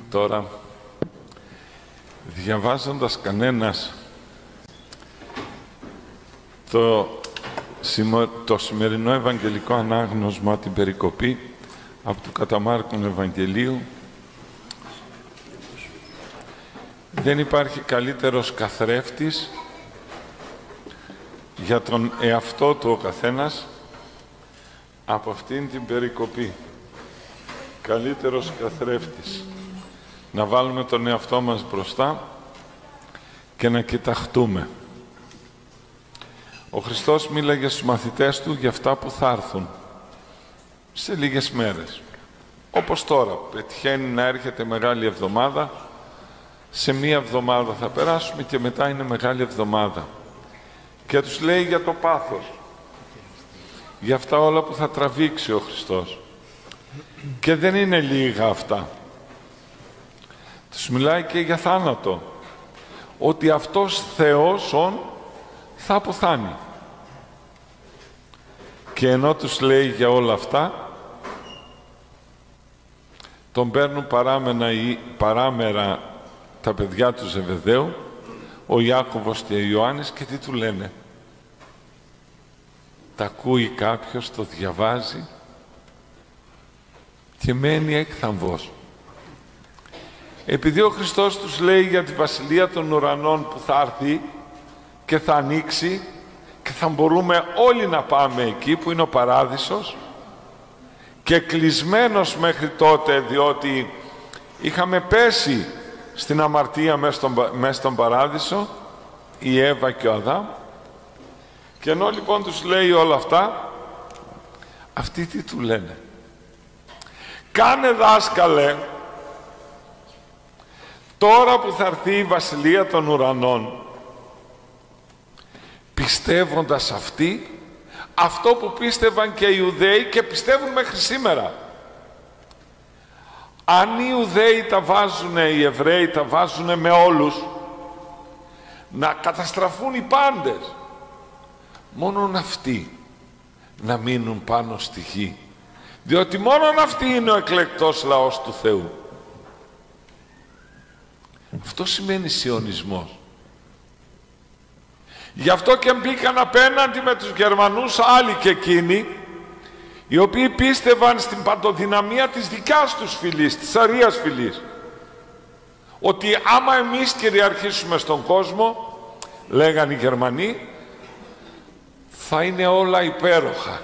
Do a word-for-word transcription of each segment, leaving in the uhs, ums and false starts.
Τώρα, διαβάζοντας κανένας το, το σημερινό Ευαγγελικό Ανάγνωσμα, την περικοπή από του κατά Μάρκον Ευαγγελίου, δεν υπάρχει καλύτερος καθρέφτης για τον εαυτό του ο καθένας από αυτήν την περικοπή. Καλύτερος καθρέφτης. Να βάλουμε τον εαυτό μας μπροστά και να κοιταχτούμε. Ο Χριστός μίλαγε στους μαθητές του για αυτά που θα έρθουν σε λίγες μέρες. Όπως τώρα, πετυχαίνει να έρχεται Μεγάλη Εβδομάδα, σε μία εβδομάδα θα περάσουμε και μετά είναι Μεγάλη Εβδομάδα. Και τους λέει για το πάθος, για αυτά όλα που θα τραβήξει ο Χριστός. Και δεν είναι λίγα αυτά. Τους μιλάει και για θάνατο, ότι αυτός Θεός ον θα αποθάνει. Και ενώ τους λέει για όλα αυτά, τον παίρνουν παράμενα ή παράμερα τα παιδιά του Ζεβεδαίου, ο Ιάκωβος και ο Ιωάννης, και τι του λένε? Τα ακούει κάποιος, το διαβάζει και μένει έκθαμβος. Επειδή ο Χριστός τους λέει για τη Βασιλεία των Ουρανών που θα έρθει και θα ανοίξει και θα μπορούμε όλοι να πάμε εκεί που είναι ο Παράδεισος, και κλεισμένος μέχρι τότε, διότι είχαμε πέσει στην αμαρτία μέσα στον, μέσα στον Παράδεισο, η Εύα και ο Αδάμ, και ενώ λοιπόν τους λέει όλα αυτά, αυτοί τι του λένε? Κάνε, δάσκαλε, τώρα που θα έρθει η Βασιλεία των Ουρανών, πιστεύοντας αυτοί αυτό που πίστευαν και οι Ιουδαίοι και πιστεύουν μέχρι σήμερα. Αν οι Ιουδαίοι τα βάζουν, οι Εβραίοι τα βάζουν με όλους, να καταστραφούν οι πάντες, μόνον αυτοί να μείνουν πάνω στη γη, διότι μόνον αυτοί είναι ο εκλεκτός λαός του Θεού. Αυτό σημαίνει σιωνισμός. Γι' αυτό και μπήκαν απέναντι με τους Γερμανούς άλλοι και εκείνοι, οι οποίοι πίστευαν στην παντοδυναμία της δικιάς τους φυλής, της Αρίας φυλής, ότι άμα εμείς κυριαρχήσουμε στον κόσμο, λέγαν οι Γερμανοί, θα είναι όλα υπέροχα.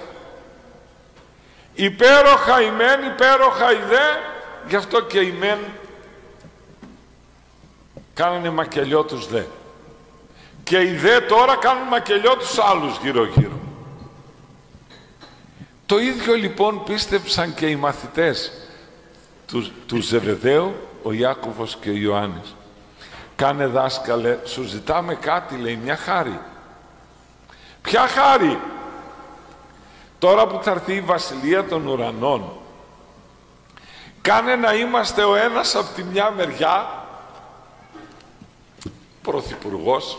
Υπέροχα η μεν, υπέροχα η δε, γι' αυτό και οι μεν κάνανε μακελιό τους δε. Και οι δε τώρα κάνουν μακελιό τους άλλους γύρω-γύρω. Το ίδιο λοιπόν πίστεψαν και οι μαθητές του, του Ζεβεδαίου, ο Ιάκωβος και ο Ιωάννης. Κάνε, δάσκαλε, σου ζητάμε κάτι, λέει, μια χάρη. Ποια χάρη? Τώρα που θα έρθει η Βασιλεία των Ουρανών, κάνε να είμαστε ο ένας από τη μια μεριά πρωθυπουργός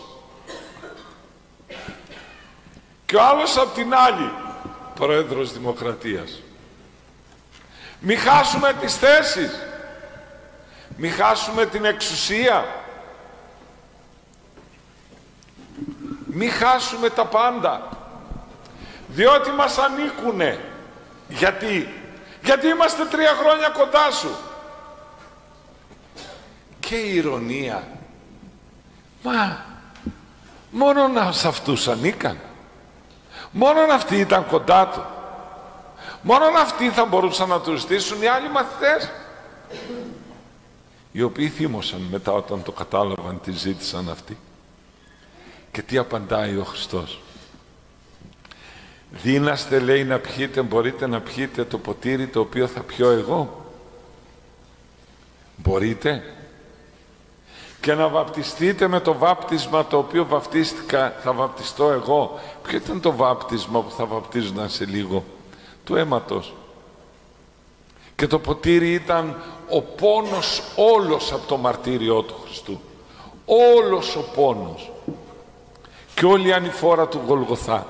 και ο άλλος από την άλλη πρόεδρος Δημοκρατίας. Μη χάσουμε τις θέσεις, μη χάσουμε την εξουσία, μη χάσουμε τα πάντα, διότι μας ανήκουνε. Γιατί? Γιατί είμαστε τρία χρόνια κοντά σου. Και η ηρωνία, μα μόνον σε αυτούς ανήκαν, μόνον αυτοί ήταν κοντά του, μόνον αυτοί θα μπορούσαν να του στήσουν, οι άλλοι μαθητές, οι οποίοι θύμωσαν μετά όταν το κατάλαβαν τι ζήτησαν αυτοί. Και τι απαντάει ο Χριστός? Δύναστε, λέει, να πιείτε, μπορείτε να πιείτε το ποτήρι το οποίο θα πιω εγώ? Μπορείτε? Και να βαπτιστείτε με το βάπτισμα το οποίο βαπτίστηκα, θα βαπτιστώ εγώ? Ποιο ήταν το βάπτισμα που θα βαπτίζονταν σε λίγο? Του αίματος. Και το ποτήρι ήταν ο πόνος όλος από το μαρτύριό του Χριστού. Όλος ο πόνος. Και όλη η ανηφόρα του Γολγοθά.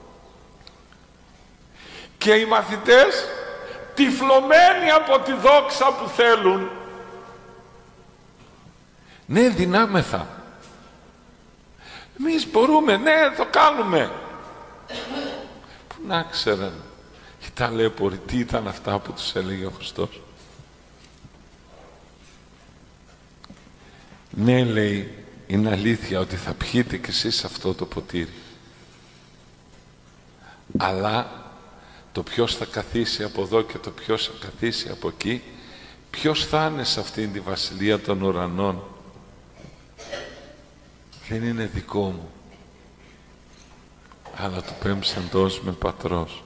Και οι μαθητές, τυφλωμένοι από τη δόξα που θέλουν, Ναι, δυνάμεθα. Εμείς μπορούμε, ναι, το κάνουμε. Πού να ξέραν οι ταλέποροι τι ήταν αυτά που τους έλεγε ο Χριστός. Ναι, λέει, είναι αλήθεια ότι θα πιείτε κι εσείς αυτό το ποτήρι. Αλλά το ποιος θα καθίσει από εδώ και το ποιος θα καθίσει από εκεί, ποιος θα είναι σε αυτήν τη βασιλεία των ουρανών, δεν είναι δικό μου, αλλά του πέμψαντός με πατρός.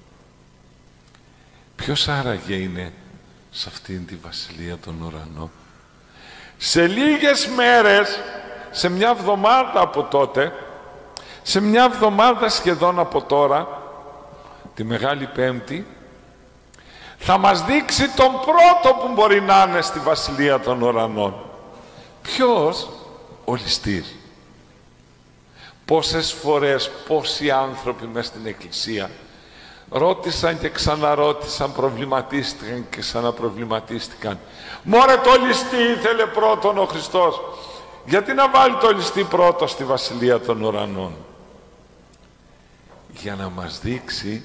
Ποιος άραγε είναι σε αυτήν τη βασιλεία των ουρανών? Σε λίγες μέρες, σε μια εβδομάδα από τότε, σε μια εβδομάδα σχεδόν από τώρα, τη Μεγάλη Πέμπτη, θα μας δείξει τον πρώτο που μπορεί να είναι στη βασιλεία των ουρανών. Ποιος? Ο ληστής. Πόσες φορές, πόσοι άνθρωποι μες στην Εκκλησία ρώτησαν και ξαναρώτησαν, προβληματίστηκαν και ξαναπροβληματίστηκαν. Μωρέ, το ληστή ήθελε πρώτον ο Χριστός. Γιατί να βάλει το ληστή πρώτο στη βασιλεία των ουρανών? Για να μας δείξει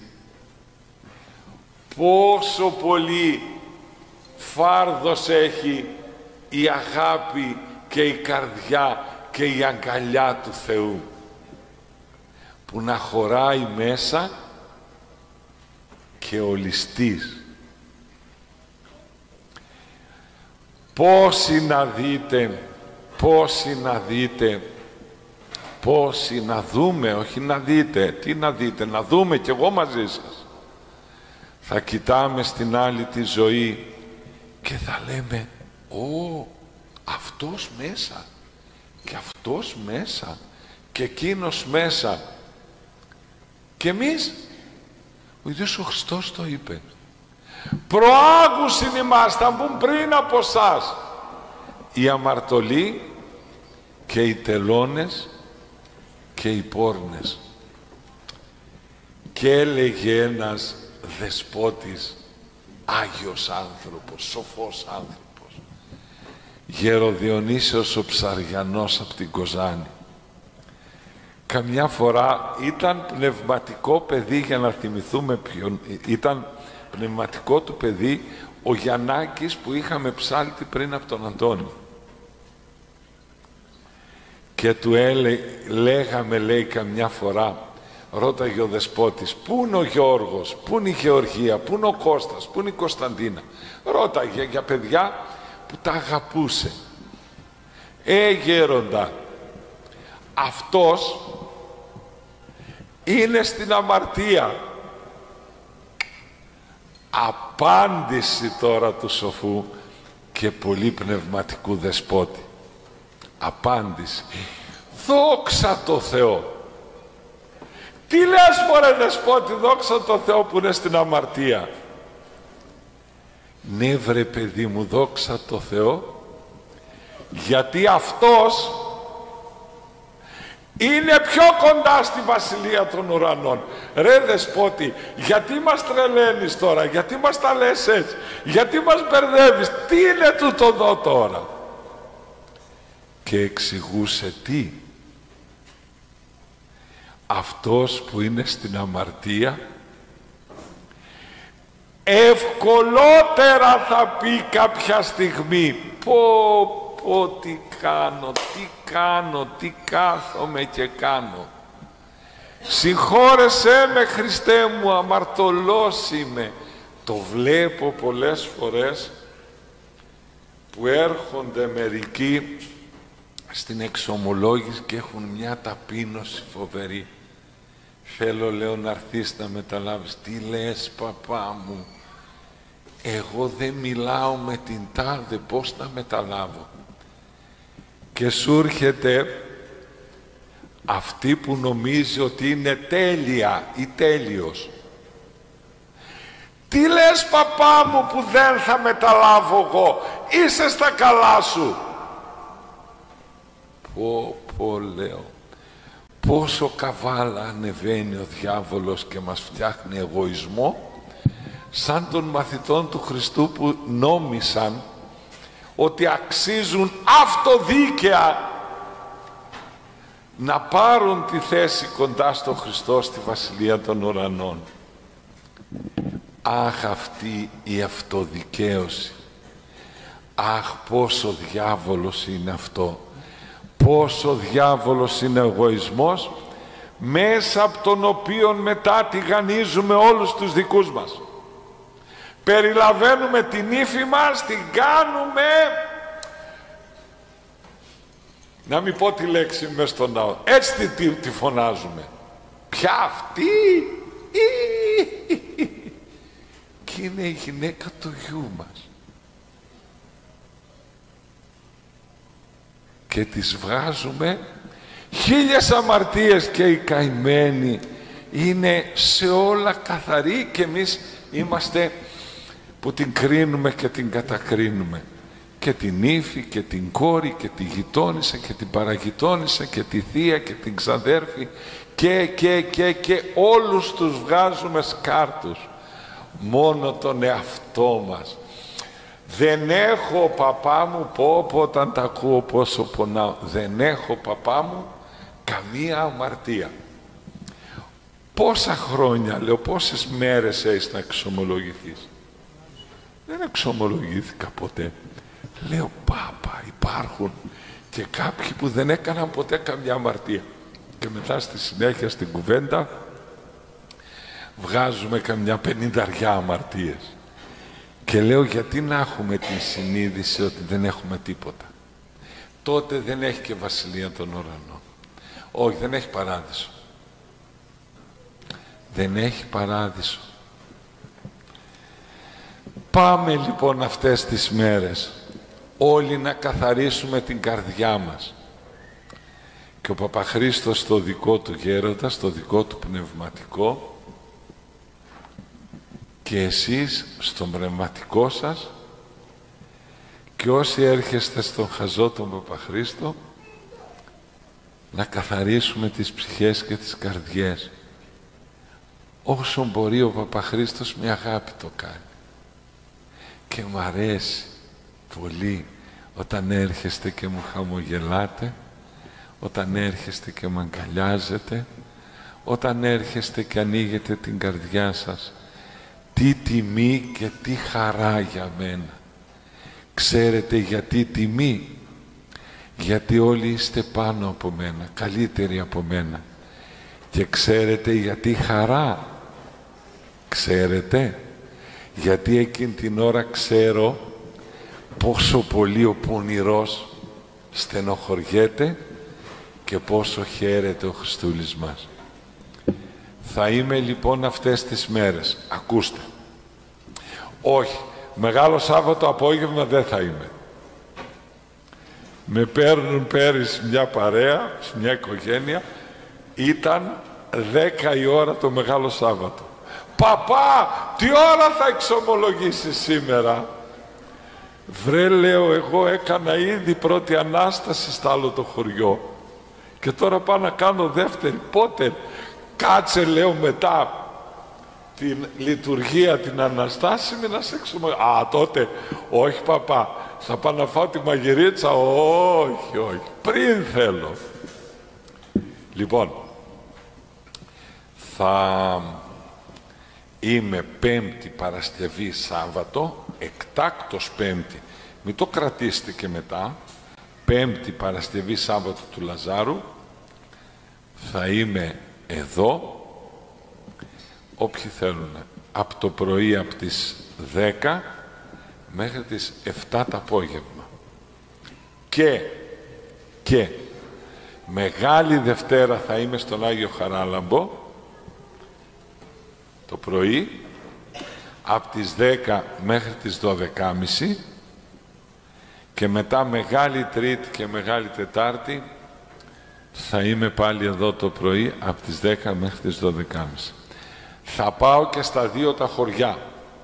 πόσο πολύ φάρδος έχει η αγάπη και η καρδιά και η αγκαλιά του Θεού, που να χωράει μέσα και ο ληστής. Πόσοι να δείτε, πόσοι να δείτε, πόσοι να δούμε, όχι να δείτε, τι να δείτε, να δούμε κι εγώ μαζί σας. Θα κοιτάμε στην άλλη τη ζωή και θα λέμε, «Ω, αυτός μέσα και αυτός μέσα και εκείνος μέσα». Και εμείς, ο ίδιος ο Χριστός το είπε, «Προάγουσιν ημάς, θα μπουν πριν από εσάς οι αμαρτωλοί και οι τελώνες και οι πόρνες». Και έλεγε ένας δεσπότης, Άγιος άνθρωπος, σοφός άνθρωπος, Γεροδιονύσιος ο Ψαριανός από την Κοζάνη. Καμιά φορά ήταν πνευματικό παιδί, για να θυμηθούμε ποιον ήταν πνευματικό του παιδί, ο Γιαννάκης που είχαμε ψάλτη πριν από τον Αντώνη. Και του έλε, λέγαμε, λέει, καμιά φορά, ρώταγε ο δεσπότης, πού είναι ο Γιώργος, πού είναι η Γεωργία, πού είναι ο Κώστας, πού είναι η Κωνσταντίνα. Ρώταγε για παιδιά που τα αγαπούσε. Ε, γέροντα, αυτός είναι στην αμαρτία. Απάντηση τώρα του σοφού και πολύ πνευματικού δεσπότη. Απάντηση. Δόξα τω Θεώ. Τι λες, μωρέ δεσπότη, δόξα τω Θεώ που είναι στην αμαρτία? Ναι, βρε παιδί μου, δόξα τω Θεώ, γιατί αυτός είναι πιο κοντά στη βασιλεία των ουρανών. Ρε δεσπότη, γιατί μας τρελαίνεις τώρα, γιατί μας τα λες έτσι, γιατί μας μπερδεύεις, τι είναι τούτο εδώ τώρα? Και εξηγούσε τι. Αυτός που είναι στην αμαρτία ευκολότερα θα πει κάποια στιγμή, πω πω τι κάνω, τι κάνω, τι κάθομαι και κάνω. Συγχώρεσέ με, Χριστέ μου, αμαρτωλός είμαι. Το βλέπω πολλές φορές που έρχονται μερικοί στην εξομολόγηση και έχουν μια ταπείνωση φοβερή. Θέλω, λέω, να έρθεις να μεταλάβεις. Τι λες, παπά μου? Εγώ δεν μιλάω με την τάδε, πώς να μεταλάβω? Και σου έρχεται αυτή που νομίζει ότι είναι τέλεια ή τέλειος. Τι λες, παπά μου, που δεν θα μεταλάβω εγώ? Είσαι στα καλά σου? Πω πω, λέω, πόσο καβάλα ανεβαίνει ο διάβολος και μας φτιάχνει εγωισμό, σαν των μαθητών του Χριστού που νόμισαν ότι αξίζουν αυτοδίκαια να πάρουν τη θέση κοντά στο Χριστό στη Βασιλεία των Ουρανών. Αχ, αυτή η αυτοδικαίωση. Αχ, πόσο διάβολος είναι αυτό. Πόσο διάβολος είναι ο εγωισμός, μέσα από τον οποίο μετά τηγανίζουμε όλους τους δικούς μας. Περιλαβαίνουμε την ύφη μας, την κάνουμε, να μην πω τη λέξη μες στον ναό, έτσι τη, τη φωνάζουμε. Ποια αυτή? Και είναι η γυναίκα του γιού μας. Και τις βγάζουμε χίλιες αμαρτίες και οι καημένοι είναι σε όλα καθαροί και εμείς είμαστε που την κρίνουμε και την κατακρίνουμε. Και την ύφη και την κόρη και τη γειτόνισσα και την παραγειτόνισσα και τη θεία και την ξαδέρφη και και και και όλους τους βγάζουμε σκάρτους. Μόνο τον εαυτό μας. Δεν έχω παπά μου, πω πω όταν τα ακούω πόσο πονάω, δεν έχω παπά μου καμία αμαρτία. Πόσα χρόνια, λέω, πόσες μέρες έχεις να εξομολογηθείς? Δεν εξομολογήθηκα ποτέ. Λέω, πάπα, υπάρχουν και κάποιοι που δεν έκαναν ποτέ καμιά αμαρτία. Και μετά στη συνέχεια στην κουβέντα βγάζουμε καμιά πενηνταριά αμαρτίες. Και λέω, γιατί να έχουμε την συνείδηση ότι δεν έχουμε τίποτα? Τότε δεν έχει και Βασιλεία των Ουρανών. Όχι, δεν έχει παράδεισο. Δεν έχει παράδεισο. Πάμε λοιπόν αυτές τις μέρες όλοι να καθαρίσουμε την καρδιά μας. Και ο Παπαχρήστος στο δικό του γέροντα, στο δικό του πνευματικό, και εσείς στον πνευματικό σας, και όσοι έρχεστε στον χαζό τον Παπαχρήστο, να καθαρίσουμε τις ψυχές και τις καρδιές. Όσο μπορεί ο Παπαχρήστος με αγάπη το κάνει. Και μ' αρέσει πολύ όταν έρχεστε και μου χαμογελάτε, όταν έρχεστε και με αγκαλιάζετε, όταν έρχεστε και ανοίγετε την καρδιά σας. Τι τιμή και τι χαρά για μένα. Ξέρετε γιατί τιμή? Γιατί όλοι είστε πάνω από μένα, καλύτεροι από μένα. Και ξέρετε γιατί χαρά? Ξέρετε? Γιατί εκείνη την ώρα ξέρω πόσο πολύ ο πονηρός στενοχωριέται και πόσο χαίρεται ο Χριστούλης μας. Θα είμαι λοιπόν αυτές τις μέρες. Ακούστε. Όχι, Μεγάλο Σάββατο απόγευμα δεν θα είμαι. Με παίρνουν πέρυσι μια παρέα, μια οικογένεια. Ήταν δέκα η ώρα το Μεγάλο Σάββατο. Παπά, τι ώρα θα εξομολογήσεις σήμερα? Βρε, λέω, εγώ έκανα ήδη πρώτη Ανάσταση στα άλλο το χωριό. Και τώρα πάω να κάνω δεύτερη. Πότε? Κάτσε, λέω, μετά την λειτουργία την Αναστάσιμη να σε εξομολογήσω. Α, τότε, όχι παπά, θα πάω να φάω τη μαγειρίτσα. Όχι, όχι, πριν θέλω. Λοιπόν, θα είμαι Πέμπτη, Παρασκευή, Σάββατο, εκτάκτος Πέμπτη. Μην το κρατήσετε και μετά. Πέμπτη, Παρασκευή, Σάββατο του Λαζάρου. Θα είμαι εδώ, όποιοι θέλουν, από το πρωί από τις δέκα μέχρι τις εφτά το απόγευμα. Και, και Μεγάλη Δευτέρα θα είμαι στον Άγιο Χαράλαμπο το πρωί από τις δέκα μέχρι τις δώδεκα και μισή, και μετά Μεγάλη Τρίτη και Μεγάλη Τετάρτη θα είμαι πάλι εδώ το πρωί από τις δέκα μέχρι τις δώδεκα και μισή. Θα πάω και στα δύο τα χωριά,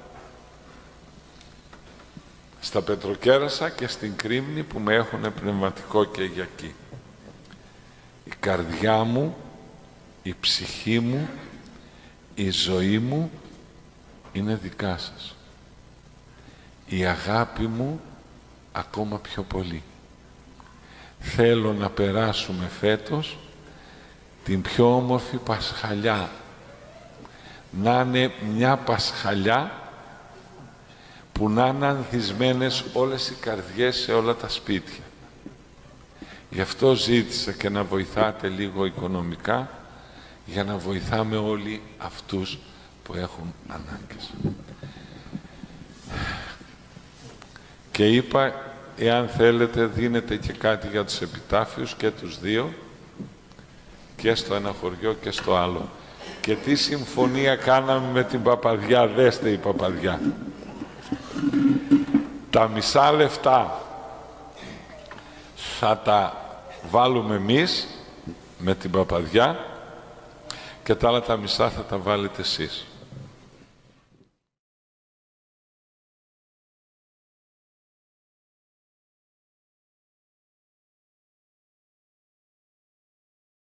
στα Πετροκέρασα και στην Κρίμνη, που με έχουν πνευματικό και για εκεί. Η καρδιά μου, η ψυχή μου, η ζωή μου είναι δικά σας. Η αγάπη μου ακόμα πιο πολύ. Θέλω να περάσουμε φέτος την πιο όμορφη Πασχαλιά. Να είναι μια Πασχαλιά που να είναι ανθισμένες όλες οι καρδιές σε όλα τα σπίτια. Γι' αυτό ζήτησα και να βοηθάτε λίγο οικονομικά, για να βοηθάμε όλοι αυτούς που έχουν ανάγκες. Και είπα, εάν θέλετε, δίνετε και κάτι για τους επιτάφιους και τους δύο, και στο ένα χωριό και στο άλλο. Και τι συμφωνία κάναμε με την Παπαδιά, δέστε η Παπαδιά. Τα μισά λεφτά θα τα βάλουμε εμείς με την Παπαδιά και τα άλλα τα μισά θα τα βάλετε εσείς.